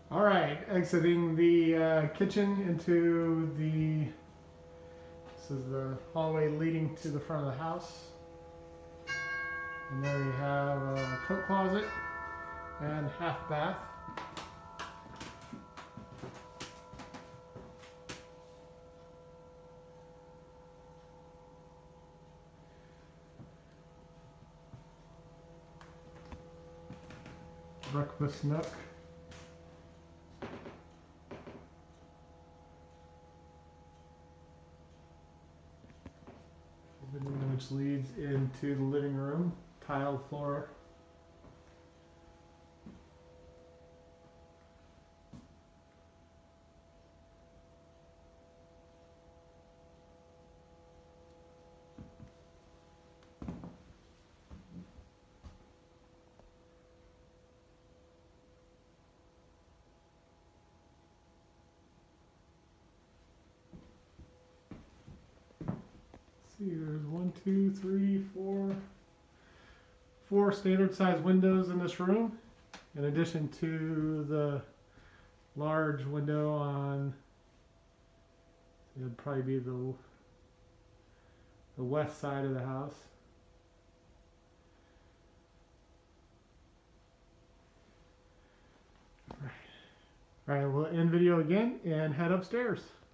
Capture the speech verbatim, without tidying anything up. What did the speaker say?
All right, exiting the uh, kitchen into the, this is the hallway leading to the front of the house. And there you have a coat closet and half bath. Breakfast nook. Which leads into the living room, tiled floor. See, there's one, two, three, four, four standard size windows in this room, in addition to the large window on, it would probably be the, the west side of the house. All right, we'll end video again and head upstairs.